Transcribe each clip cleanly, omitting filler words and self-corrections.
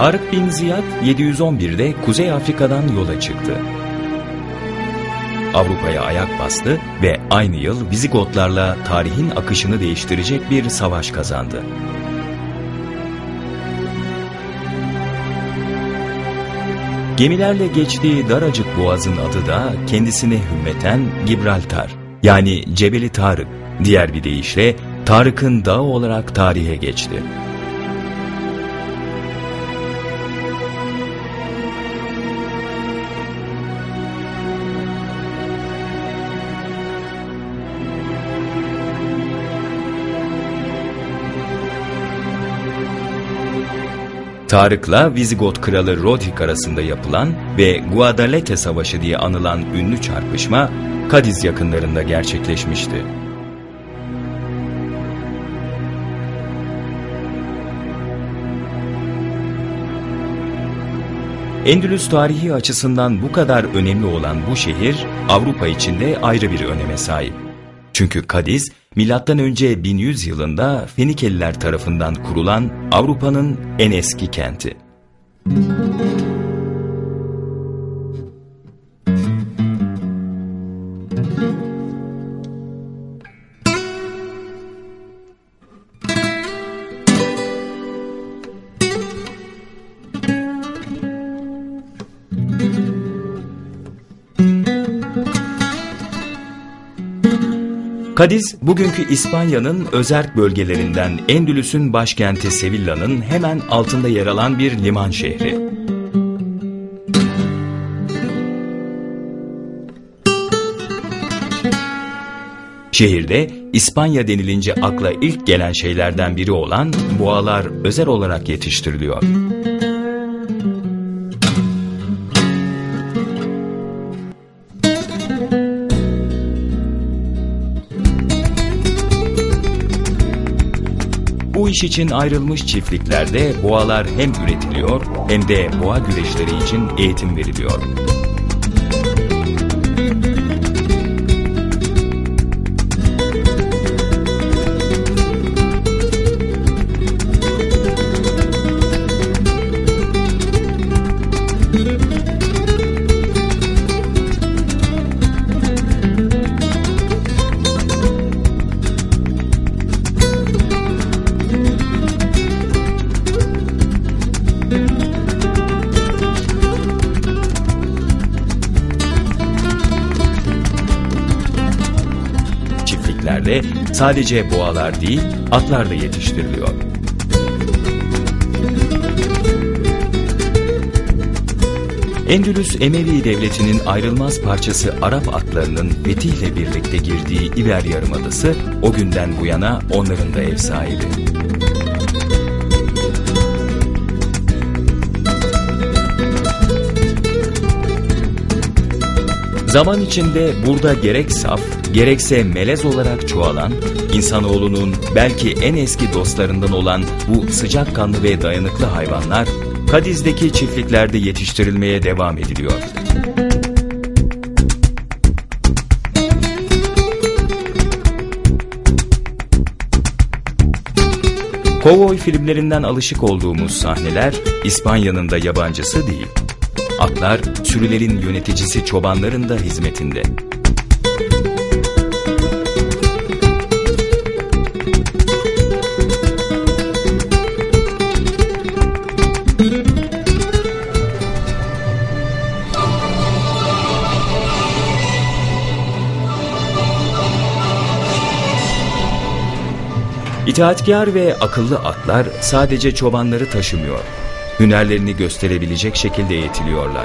Tarık bin Ziyad 711'de Kuzey Afrika'dan yola çıktı. Avrupa'ya ayak bastı ve aynı yıl Vizigotlarla tarihin akışını değiştirecek bir savaş kazandı. Gemilerle geçtiği daracık boğazın adı da kendisine hürmeten Gibraltar, yani Cebeli Tarık, diğer bir deyişle Tarık'ın dağı olarak tarihe geçti. Tarık'la Vizigot kralı Rodrik arasında yapılan ve Guadalete Savaşı diye anılan ünlü çarpışma Kadiz yakınlarında gerçekleşmişti. Endülüs tarihi açısından bu kadar önemli olan bu şehir Avrupa içinde ayrı bir öneme sahip. Çünkü Kadiz, M.Ö. 1100 yılında Fenikeliler tarafından kurulan Avrupa'nın en eski kenti. Kadiz, bugünkü İspanya'nın özerk bölgelerinden Endülüs'ün başkenti Sevilla'nın hemen altında yer alan bir liman şehri. Şehirde İspanya denilince akla ilk gelen şeylerden biri olan boğalar özel olarak yetiştiriliyor. Bu iş için ayrılmış çiftliklerde boğalar hem üretiliyor hem de boğa güreşleri için eğitim veriliyor. Sadece boğalar değil, atlar da yetiştiriliyor. Endülüs Emevi Devleti'nin ayrılmaz parçası Arap atlarının fetihle birlikte girdiği İber Yarımadası o günden bu yana onların da ev sahibi. Zaman içinde burada gerek saf, gerekse melez olarak çoğalan, insanoğlunun belki en eski dostlarından olan bu sıcakkanlı ve dayanıklı hayvanlar, Kadiz'deki çiftliklerde yetiştirilmeye devam ediliyor. Kovboy filmlerinden alışık olduğumuz sahneler İspanya'nın da yabancısı değil. Atlar, sürülerin yöneticisi çobanların da hizmetinde. İtaatkar ve akıllı atlar sadece çobanları taşımıyor, hünerlerini gösterebilecek şekilde eğitiliyorlar.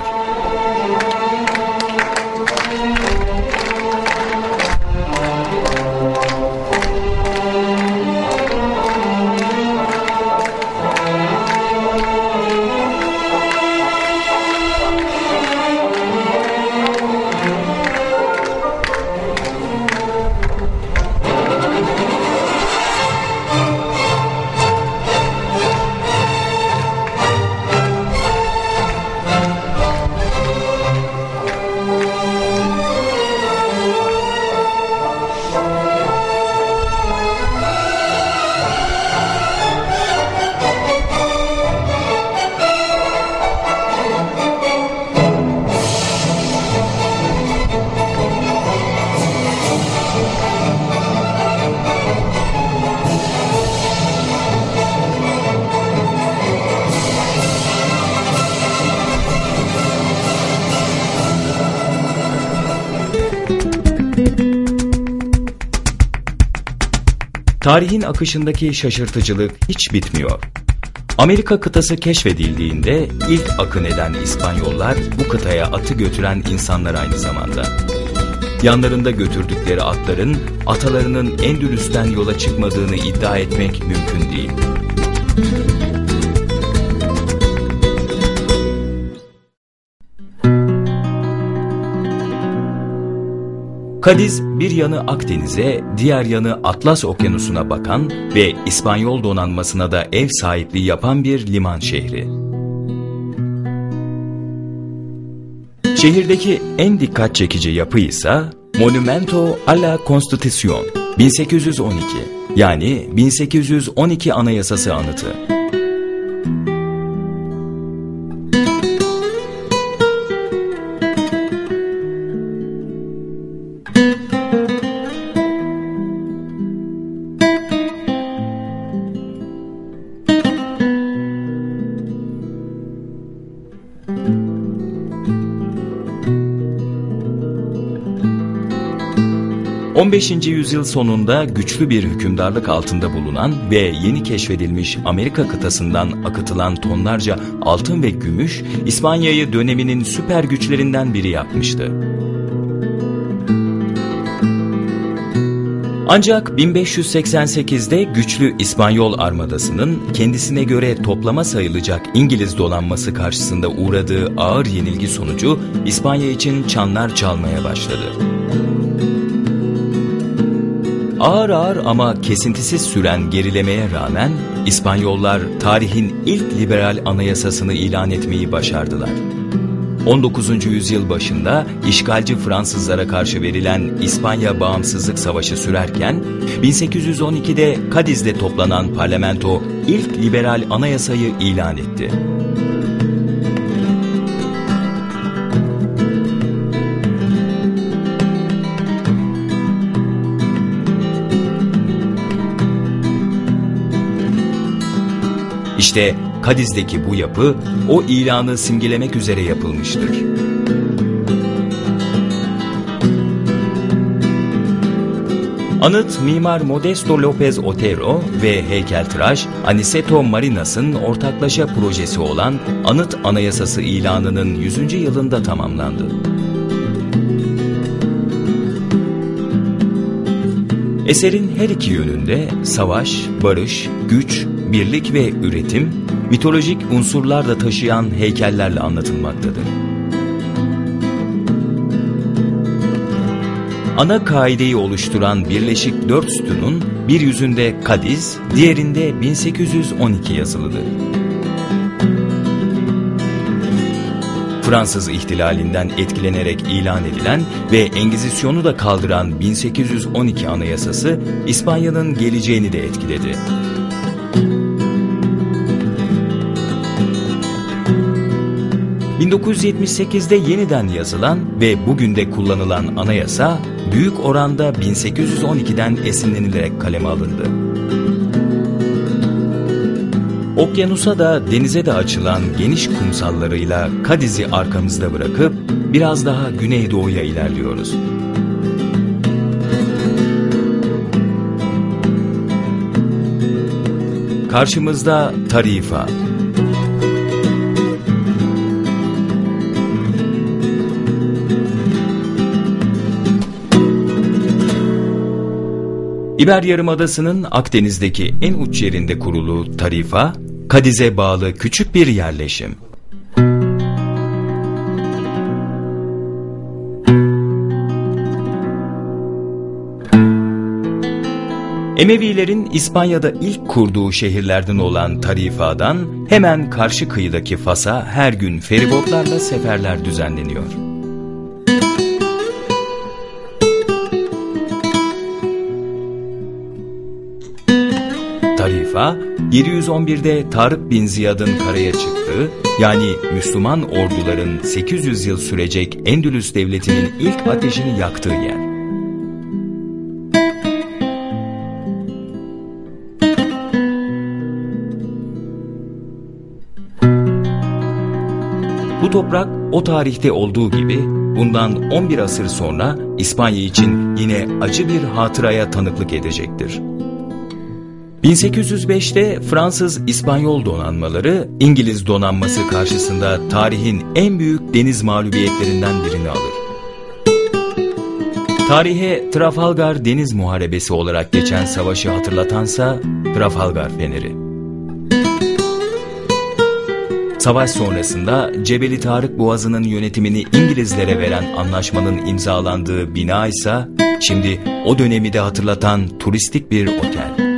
Tarihin akışındaki şaşırtıcılık hiç bitmiyor. Amerika kıtası keşfedildiğinde ilk akın eden İspanyollar bu kıtaya atı götüren insanlar aynı zamanda. Yanlarında götürdükleri atların atalarının Endülüs'ten yola çıkmadığını iddia etmek mümkün değil. Kadiz bir yanı Akdeniz'e, diğer yanı Atlas Okyanusu'na bakan ve İspanyol donanmasına da ev sahipliği yapan bir liman şehri. Şehirdeki en dikkat çekici yapı ise Monumento a la Constitución 1812, yani 1812 Anayasası anıtı. ...15. yüzyıl sonunda güçlü bir hükümdarlık altında bulunan ve yeni keşfedilmiş Amerika kıtasından akıtılan tonlarca altın ve gümüş, İspanya'yı döneminin süper güçlerinden biri yapmıştı. Ancak 1588'de güçlü İspanyol armadasının kendisine göre toplama sayılacak İngiliz donanması karşısında uğradığı ağır yenilgi sonucu İspanya için çanlar çalmaya başladı. Ağır ağır ama kesintisiz süren gerilemeye rağmen İspanyollar tarihin ilk liberal anayasasını ilan etmeyi başardılar. 19. yüzyıl başında işgalci Fransızlara karşı verilen İspanya Bağımsızlık Savaşı sürerken 1812'de Kadiz'de toplanan parlamento ilk liberal anayasayı ilan etti. İşte Kadiz'deki bu yapı o ilanı simgelemek üzere yapılmıştır. Anıt mimar Modesto López Otero ve heykeltıraş Aniceto Marinas'ın ortaklaşa projesi olan Anıt Anayasası ilanının 100. yılında tamamlandı. Eserin her iki yönünde savaş, barış, güç, birlik ve üretim, mitolojik unsurlar da taşıyan heykellerle anlatılmaktadır. Ana kaideyi oluşturan birleşik 4 sütunun bir yüzünde Kadiz, diğerinde 1812 yazılıdır. Fransız ihtilalinden etkilenerek ilan edilen ve Engizisyon'u da kaldıran 1812 Anayasası İspanya'nın geleceğini de etkiledi. ...1978'de yeniden yazılan ve bugün de kullanılan anayasa... ...büyük oranda 1812'den esinlenilerek kaleme alındı. Okyanusa da denize de açılan geniş kumsallarıyla Kadiz'i arkamızda bırakıp... ...biraz daha güneydoğuya ilerliyoruz. Karşımızda Tarifa. İber Yarımadası'nın Akdeniz'deki en uç yerinde kurulu Tarifa, Kadiz'e bağlı küçük bir yerleşim. Emevilerin İspanya'da ilk kurduğu şehirlerden olan Tarifa'dan hemen karşı kıyıdaki Fas'a her gün feribotlarla seferler düzenleniyor. Tarifa, 711'de Tarık bin Ziyad'ın karaya çıktığı, yani Müslüman orduların 800 yıl sürecek Endülüs devletinin ilk ateşini yaktığı yer. Bu toprak o tarihte olduğu gibi bundan 11 asır sonra İspanya için yine acı bir hatıraya tanıklık edecektir. 1805'te Fransız-İspanyol donanmaları İngiliz donanması karşısında tarihin en büyük deniz mağlubiyetlerinden birini alır. Tarihe Trafalgar Deniz Muharebesi olarak geçen savaşı hatırlatansa Trafalgar Feneri. Savaş sonrasında Cebeli Tarık Boğazı'nın yönetimini İngilizlere veren anlaşmanın imzalandığı bina ise şimdi o dönemi de hatırlatan turistik bir otel.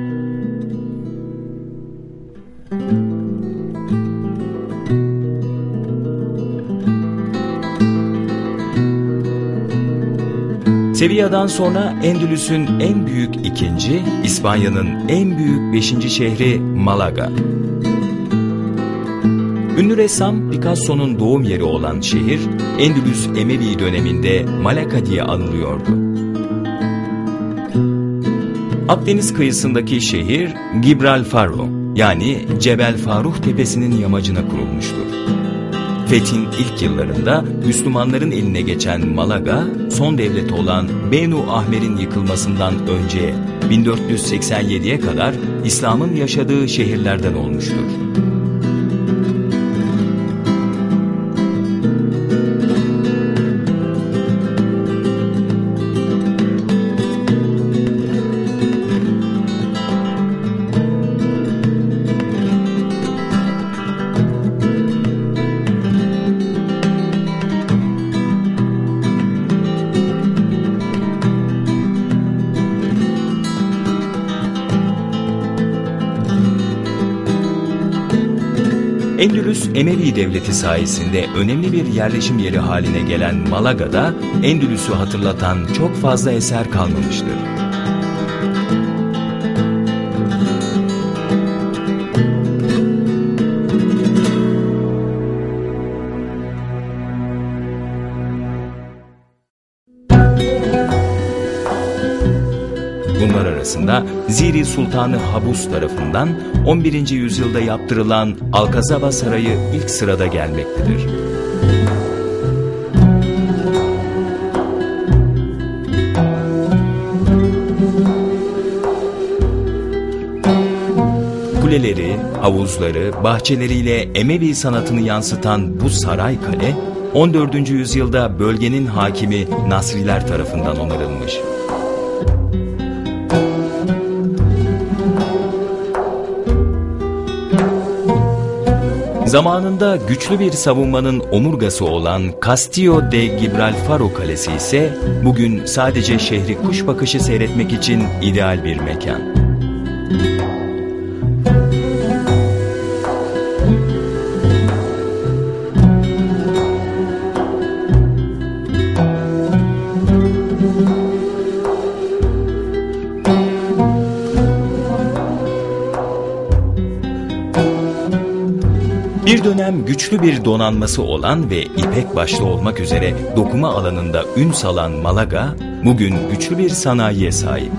Sevilla'dan sonra Endülüs'ün en büyük ikinci, İspanya'nın en büyük 5. şehri Malaga. Ünlü ressam Picasso'nun doğum yeri olan şehir, Endülüs Emevi döneminde Malaga diye anılıyordu. Akdeniz kıyısındaki şehir Gibralfaro, yani Cebel Faruh tepesinin yamacına kurulmuştur. Fethin ilk yıllarında Müslümanların eline geçen Malaga, son devleti olan Benu Ahmer'in yıkılmasından önce 1487'ye kadar İslam'ın yaşadığı şehirlerden olmuştur. Endülüs Emevi Devleti sayesinde önemli bir yerleşim yeri haline gelen Malaga'da Endülüs'ü hatırlatan çok fazla eser kalmamıştır. Bunlar arasında Ziri Sultanı Habus tarafından 11. yüzyılda yaptırılan Alcazaba Sarayı ilk sırada gelmektedir. Kuleleri, havuzları, bahçeleriyle Emevi sanatını yansıtan bu saray kale, 14. yüzyılda bölgenin hakimi Nasriler tarafından onarılmış. Zamanında güçlü bir savunmanın omurgası olan Castillo de Gibralfaro Kalesi ise bugün sadece şehri kuş bakışı seyretmek için ideal bir mekan. Bir dönem güçlü bir donanması olan ve ipek başta olmak üzere dokuma alanında ün salan Malaga, bugün güçlü bir sanayiye sahip.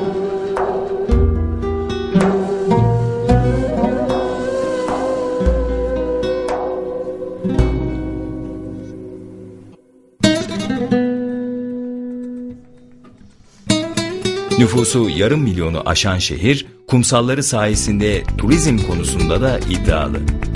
Nüfusu yarım milyonu aşan şehir, kumsalları sayesinde turizm konusunda da iddialı.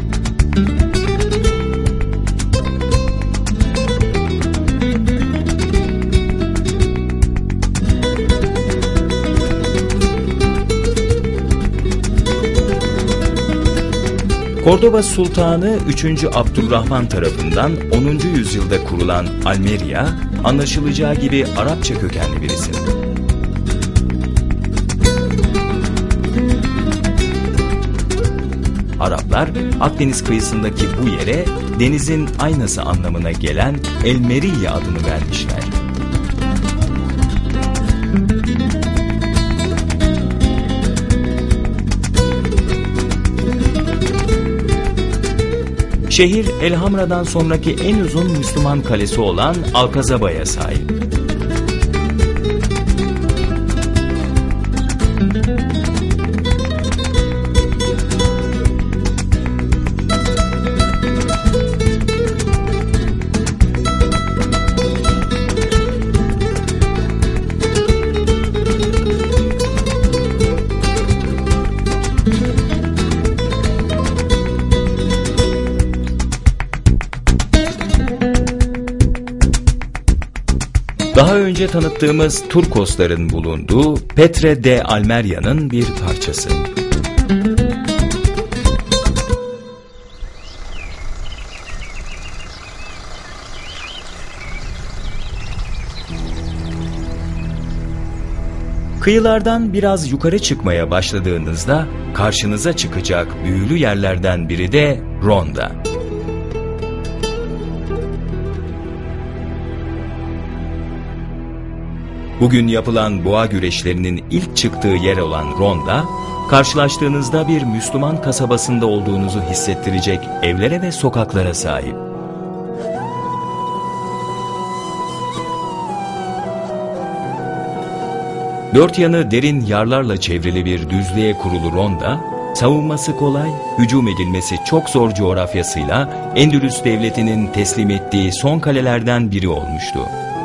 Kordoba Sultanı 3. Abdurrahman tarafından 10. yüzyılda kurulan Almeria, anlaşılacağı gibi Arapça kökenli bir isim. Araplar Akdeniz kıyısındaki bu yere denizin aynası anlamına gelen El Meriye adını vermişler. Şehir Elhamra'dan sonraki en uzun Müslüman kalesi olan Alcazaba'ya sahip. önce tanıttığımız Turkosların bulunduğu Petre de Almeria'nın bir parçası. Kıyılardan biraz yukarı çıkmaya başladığınızda karşınıza çıkacak büyülü yerlerden biri de Ronda. Bugün yapılan boğa güreşlerinin ilk çıktığı yer olan Ronda, karşılaştığınızda bir Müslüman kasabasında olduğunuzu hissettirecek evlere ve sokaklara sahip. Dört yanı derin yarlarla çevrili bir düzlüğe kurulu Ronda, savunması kolay, hücum edilmesi çok zor coğrafyasıyla Endülüs Devleti'nin teslim ettiği son kalelerden biri olmuştu.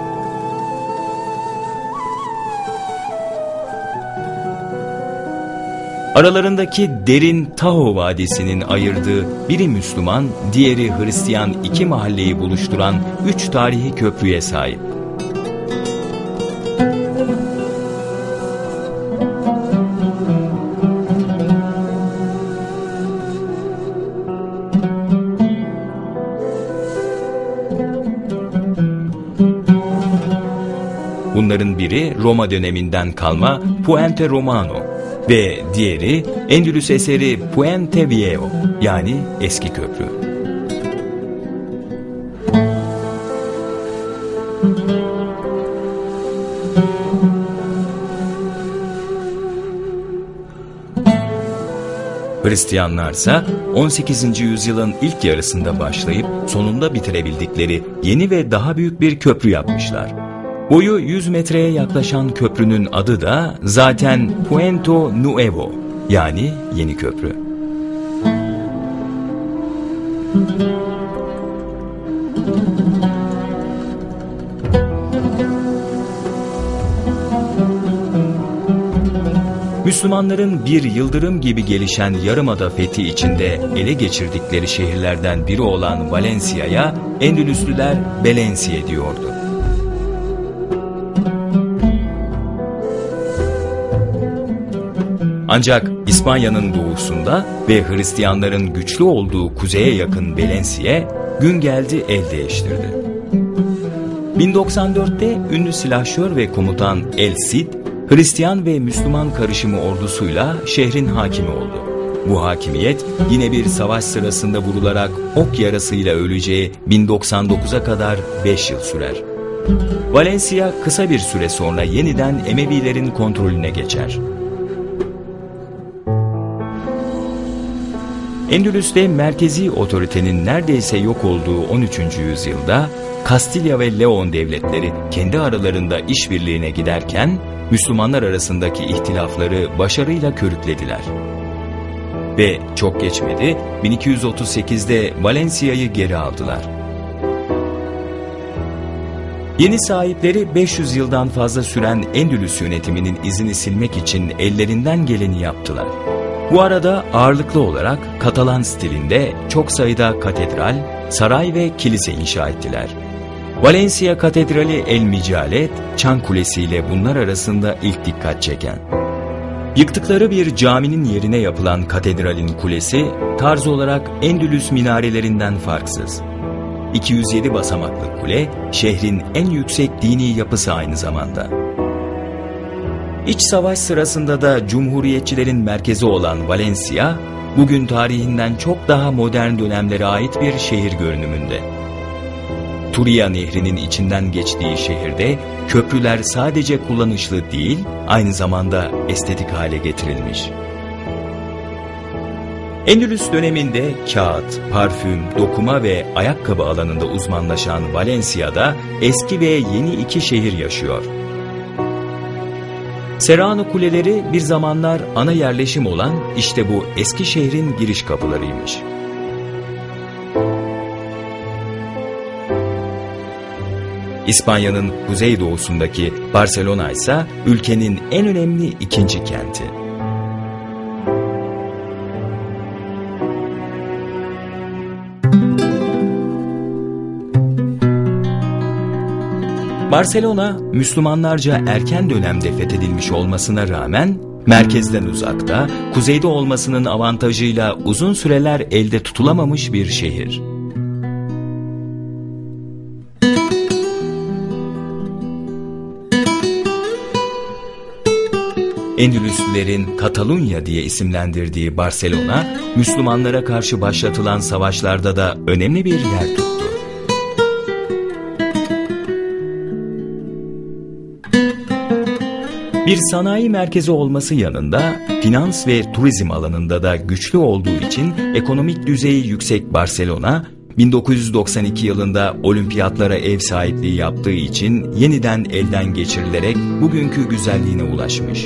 Aralarındaki derin Tahoe Vadisi'nin ayırdığı biri Müslüman, diğeri Hristiyan iki mahalleyi buluşturan 3 tarihi köprüye sahip. Bunların biri Roma döneminden kalma Puente Romano ve diğeri Endülüs eseri Puente Viejo, yani eski köprü. Hristiyanlarsa 18. yüzyılın ilk yarısında başlayıp sonunda bitirebildikleri yeni ve daha büyük bir köprü yapmışlar. Boyu 100 metreye yaklaşan köprünün adı da zaten Puente Nuevo, yani yeni köprü. Müslümanların bir yıldırım gibi gelişen Yarımada fethi içinde ele geçirdikleri şehirlerden biri olan Valencia'ya Endülüslüler Belensiye diyordu. Ancak İspanya'nın doğusunda ve Hristiyanların güçlü olduğu kuzeye yakın Belensiye gün geldi el değiştirdi. 1094'te ünlü silahşör ve komutan El Cid, Hristiyan ve Müslüman karışımı ordusuyla şehrin hakimi oldu. Bu hakimiyet yine bir savaş sırasında vurularak ok yarasıyla öleceği 1099'a kadar 5 yıl sürer. Valencia kısa bir süre sonra yeniden Emevilerin kontrolüne geçer. Endülüs'te merkezi otoritenin neredeyse yok olduğu 13. yüzyılda Kastilya ve Leon devletleri kendi aralarında işbirliğine giderken Müslümanlar arasındaki ihtilafları başarıyla körüklediler. Ve çok geçmedi, 1238'de Valencia'yı geri aldılar. Yeni sahipleri 500 yıldan fazla süren Endülüs yönetiminin izini silmek için ellerinden geleni yaptılar. Bu arada ağırlıklı olarak Katalan stilinde çok sayıda katedral, saray ve kilise inşa ettiler. Valencia Katedrali El Micalet, Çan Kulesi ile bunlar arasında ilk dikkat çeken. Yıktıkları bir caminin yerine yapılan katedralin kulesi, tarz olarak Endülüs minarelerinden farksız. 207 basamaklı kule, şehrin en yüksek dini yapısı aynı zamanda. İç savaş sırasında da Cumhuriyetçilerin merkezi olan Valencia, bugün tarihinden çok daha modern dönemlere ait bir şehir görünümünde. Turia Nehri'nin içinden geçtiği şehirde köprüler sadece kullanışlı değil, aynı zamanda estetik hale getirilmiş. Endülüs döneminde kağıt, parfüm, dokuma ve ayakkabı alanında uzmanlaşan Valencia'da eski ve yeni iki şehir yaşıyor. Serrano kuleleri bir zamanlar ana yerleşim olan işte bu eski şehrin giriş kapılarıymış. İspanya'nın kuzeydoğusundaki Barcelona ise ülkenin en önemli ikinci kenti. Barcelona, Müslümanlarca erken dönemde fethedilmiş olmasına rağmen merkezden uzakta, kuzeyde olmasının avantajıyla uzun süreler elde tutulamamış bir şehir. Endülüslülerin Katalunya diye isimlendirdiği Barcelona, Müslümanlara karşı başlatılan savaşlarda da önemli bir yer tuttu. Bir sanayi merkezi olması yanında finans ve turizm alanında da güçlü olduğu için ekonomik düzeyi yüksek Barcelona, 1992 yılında olimpiyatlara ev sahipliği yaptığı için yeniden elden geçirilerek bugünkü güzelliğine ulaşmış.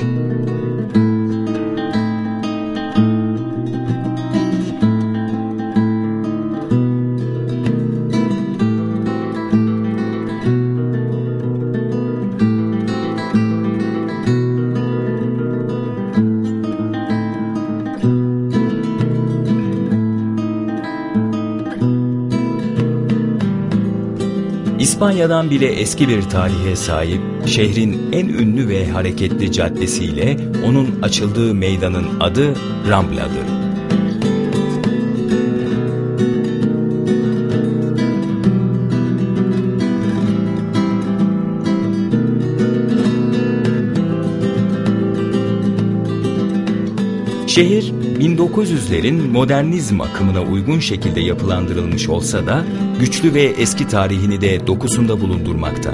İspanya'dan bile eski bir tarihe sahip, şehrin en ünlü ve hareketli caddesiyle onun açıldığı meydanın adı Rambla'dır. Şehir, 1900'lerin modernizm akımına uygun şekilde yapılandırılmış olsa da güçlü ve eski tarihini de dokusunda bulundurmakta.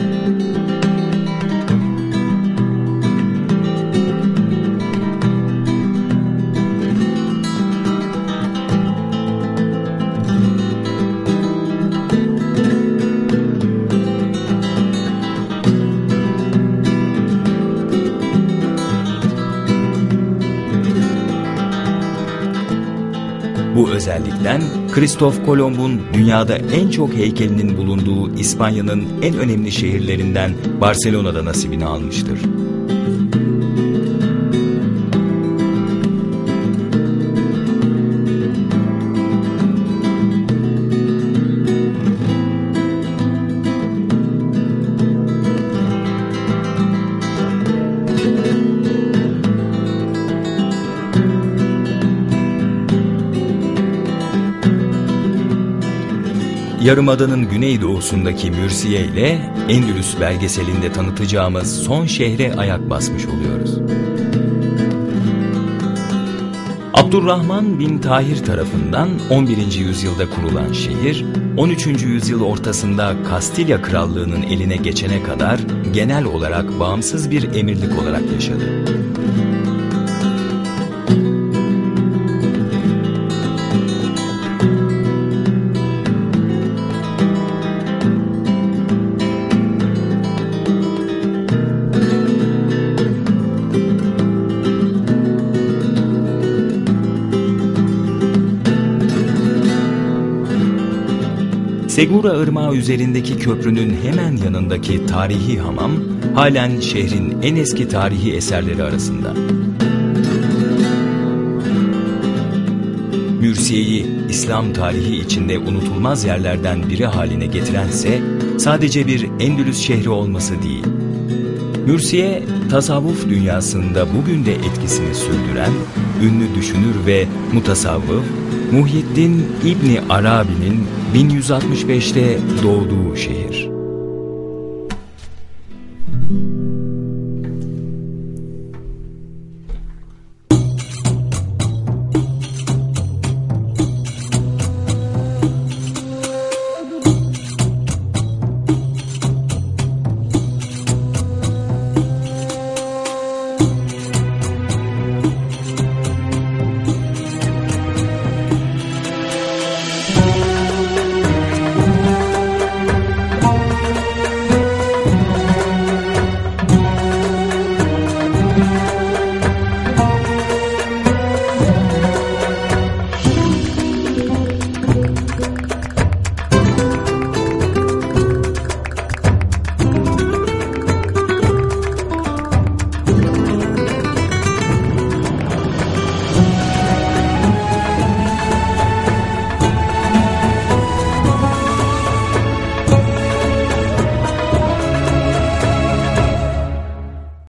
Bu özellikten Kristof Kolomb'un dünyada en çok heykelinin bulunduğu İspanya'nın en önemli şehirlerinden Barcelona'da nasibini almıştır. Yarımada'nın güneydoğusundaki Mürsiye ile Endülüs belgeselinde tanıtacağımız son şehre ayak basmış oluyoruz. Abdurrahman bin Tahir tarafından 11. yüzyılda kurulan şehir, 13. yüzyıl ortasında Kastilya Krallığı'nın eline geçene kadar genel olarak bağımsız bir emirlik olarak yaşadı. Segura Irmağı üzerindeki köprünün hemen yanındaki tarihi hamam, halen şehrin en eski tarihi eserleri arasında. Mürsiye'yi İslam tarihi içinde unutulmaz yerlerden biri haline getirense sadece bir Endülüs şehri olması değil. Mürsiye, tasavvuf dünyasında bugün de etkisini sürdüren ünlü düşünür ve mutasavvıf Muhyiddin İbni Arabi'nin 1165'te doğduğu şehir.